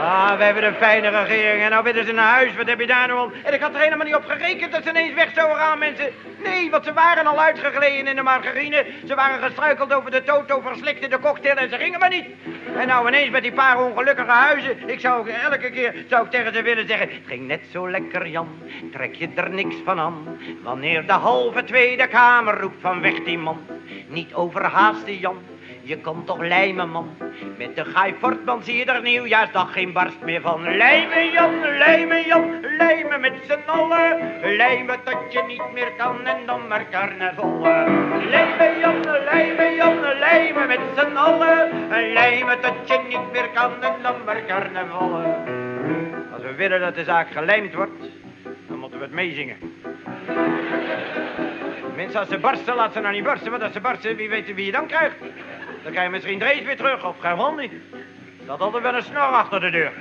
Ah, we hebben een fijne regering en nou willen ze naar huis. Wat heb je daar nou om? En ik had er helemaal niet op gerekend dat ze ineens weg zouden gaan, mensen. Nee, want ze waren al uitgegleden in de margarine. Ze waren gestruikeld over de toto, verslikte de cocktail en ze gingen maar niet. En nou ineens met die paar ongelukkige huizen. Ik zou elke keer tegen ze willen zeggen. Het ging net zo lekker, Jan. Trek je er niks van aan. Wanneer de halve Tweede Kamer roept van weg die man. Niet overhaasten, Jan. Je kan toch lijmen, man. Met de Guy Fortman zie je er nieuwjaarsdag geen barst meer van. Lijmen, Jan, lijmen, Jan. Lijmen met z'n allen. Lijmen tot je niet meer kan en dan maar carnaval. Lijmen, Jan, lijmen, Jan. Lijmen met z'n allen. Lijmen tot je niet meer kan en dan maar carnaval. Als we willen dat de zaak gelijmd wordt, dan moeten we het meezingen. Mensen, als ze barsten, laat ze nou niet barsten. Want als ze barsten, wie weet wie je dan krijgt. Dan krijg je misschien Drees weer terug, of gewoon niet. Er staat altijd wel een snor achter de deur.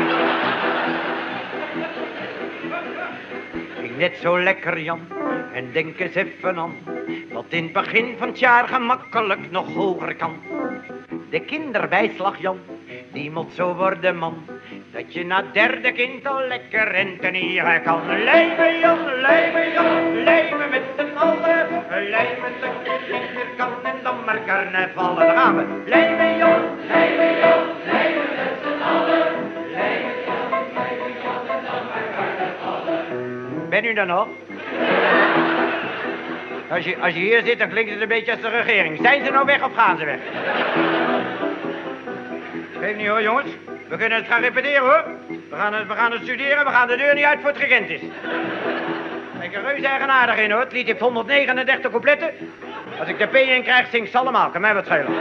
Ging net zo lekker, Jan. En denk eens even aan. Wat in het begin van het jaar gemakkelijk nog hoger kan. De kinderbijslag, Jan. Die moet zo worden, man. Dat je na het derde kind al lekker rentenieren kan. Lijmen, Jan, lijmen, Jan. Lijmen met z'n allen. Lijmen dat je niet meer kan en dan maar carnaval. Daar gaan we. Lijmen, Jan, lijmen, Jan. Lijmen met z'n allen. Lijmen, Jan, lijmen, Jan en dan maar carnaval. Ben u dan nog? Als je hier zit, dan klinkt het een beetje als de regering. Zijn ze nou weg of gaan ze weg? Geef niet hoor, jongens. We kunnen het gaan repeteren, hoor. We gaan het studeren, we gaan de deur niet uit voor het gegend is. Kijk, er reuze eigenaardig in, hoor. Het lied heeft 139 coupletten. Als ik de P in krijg, zing ze allemaal. Kan mij wat schelen.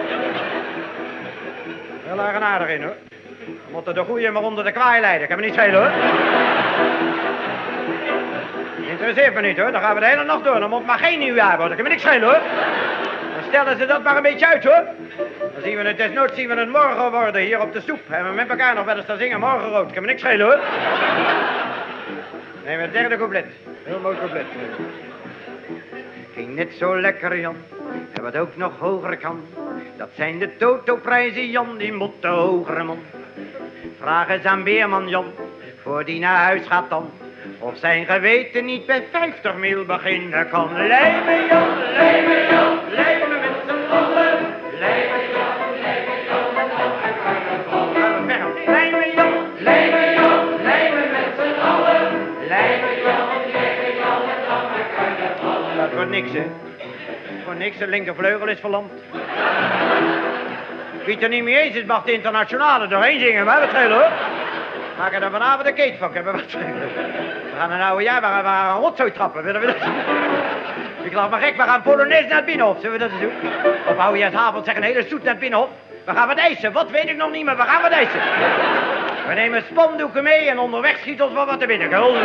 Heel eigenaardig in, hoor. We moeten de goeie maar onder de kwaai leiden. Kan me niet schelen, hoor. Interesseert me niet, hoor. Dan gaan we de hele nacht door. Dan moet maar geen nieuwjaar worden. Kan me niks schelen, hoor. Dan stellen ze dat maar een beetje uit, hoor. Dan zien we het desnoods zien we het morgen worden hier op de stoep. En we met elkaar nog wel eens te zingen morgenrood. Kan me niks schelen, hoor. Neem het derde couplet. Heel mooi couplet. Ging net zo lekker, Jan. En wat ook nog hoger kan. Dat zijn de totoprijzen, Jan. Die moeten hoger, man. Vraag eens aan Beerman, Jan. Voor die naar huis gaat dan. Of zijn geweten niet bij 50 mil beginnen kan. Lijmen, Jan, lijmen, Jan. Lijmen met z'n allen. Lijmen, Jan, lijmen, Jan. En dan maar carnaval. Gaan we verder. Lijmen, Jan, lijmen, Jan. Lijmen met z'n allen. Lijmen, Jan, lijmen, Jan. En dan maar carnaval. Dat wordt niks, hè. Voor niks, de linkervleugel is verlamd. Wie er niet mee eens is, mag de internationale doorheen zingen. Maar wat schelen, hoor. Maak er dan vanavond een keet van, hebben we wat schelen. We gaan een oude jaar, we gaan een rotzooi trappen. Willen we dat? Ik lach maar gek, we gaan Polonaise naar het Binnenhof. Zullen we dat eens doen? Op oudejaarsavond zeggen een hele stoet naar het Binnenhof. We gaan wat eisen, wat weet ik nog niet, maar we gaan wat eisen. We nemen spandoeken mee en onderweg schiet ons wel wat te binnen.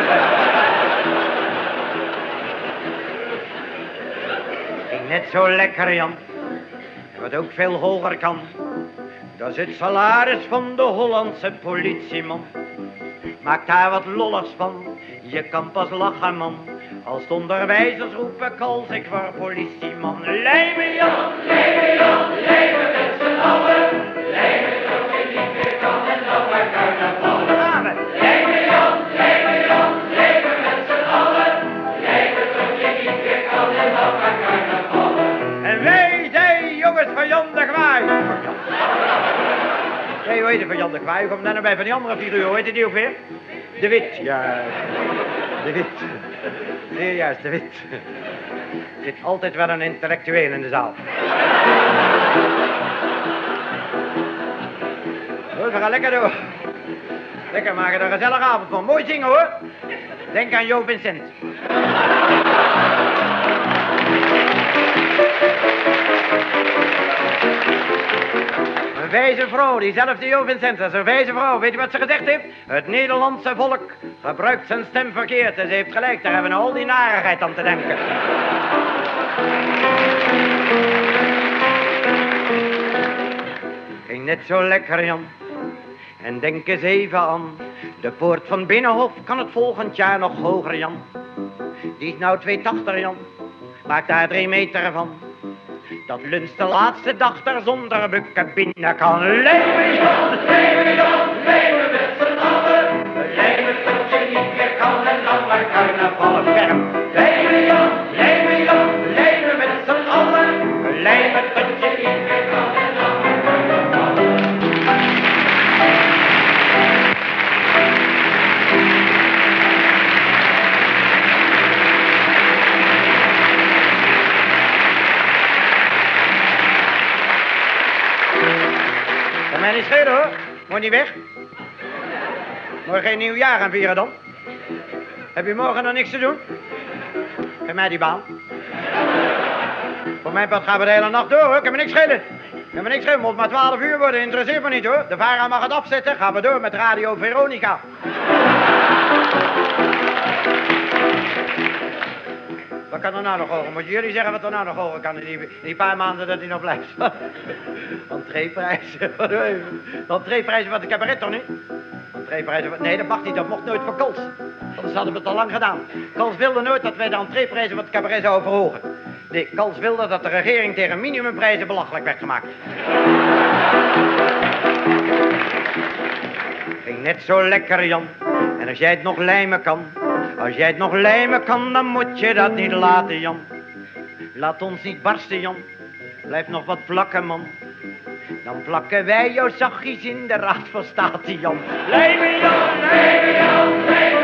Ging net zo lekker, Jan. En wat ook veel hoger kan. Dat is het salaris van de Hollandse politieman. Maak daar wat lolligs van, je kan pas lachen, man. Als de onderwijzers roepen, kals ik voor politieman. Lijmen, Jan, lijmen, Jan, lijmen met z'n allen. Lijmen tot je niet meer kan en dan maar carnaval. Daar gaan we. Lijmen, Jan, lijmen, Jan, lijmen met z'n allen. Lijmen tot je niet meer kan en dan maar carnaval. En wij zijn jongens van Jan de Kwaai. Nee, hoe heet het van Jan de Kwaai? U komt daar nou bij van die andere figuur. Hoe heet die ook weer? De Wit. Ja, de Wit. Zeer juist, de Wit. Er zit altijd wel een intellectueel in de zaal. Goed, we gaan lekker door. Lekker maken, er een gezellige avond van. Mooi zingen, hoor. Denk aan Jo Vincent. Een wijze vrouw, diezelfde Jo Vincent, dat is een wijze vrouw. Weet u wat ze gezegd heeft? Het Nederlandse volk gebruikt zijn stem verkeerd. En ze heeft gelijk, daar hebben we al die narigheid aan te denken. Ging net zo lekker, Jan. En denk eens even aan. De poort van Binnenhof kan het volgend jaar nog hoger, Jan. Die is nou 2,80, Jan. Maak daar 3 meter van. Dat Luns de laatste dag daar zonder bukken binnen kan. Leven Jan, leven met alle ferm. Lijmen Jan, lijmen met z'n allen. Lijmen tot je ieder kan en kan mij niet schelen hoor. Moet niet weg. Moet je geen nieuwjaar gaan vieren dan? Heb je morgen nog niks te doen? Geef mij die baan. Voor mijn part gaan we de hele nacht door hoor. Kan me niks schelen. Kan me niks schelen. Moet maar 12 uur worden. Interesseert me niet hoor. De VARA mag het afzetten. Gaan we door met Radio Veronica. Wat kan er nou nog horen? Moeten jullie zeggen wat er nou nog horen kan in die paar maanden dat hij nog blijft? Entreeprijzen. Entreeprijzen van de cabaret toch niet? Entreeprijzen van... Nee, dat mag niet. Dat mocht nooit voor Kals. Anders hadden we het al lang gedaan. Kals wilde nooit dat wij de entreeprijzen van het cabaret zouden verhogen. Nee, Kals wilde dat de regering tegen minimumprijzen belachelijk werd gemaakt. Ging net zo lekker, Jan. En als jij het nog lijmen kan... Als jij het nog lijmen kan, dan moet je dat niet laten, Jan. Laat ons niet barsten, Jan. Blijf nog wat plakken, man. Dan plakken wij jou zachtjes in de Raad van State, Jan. Lijmen, Jan, lijmen, Jan, lijmen.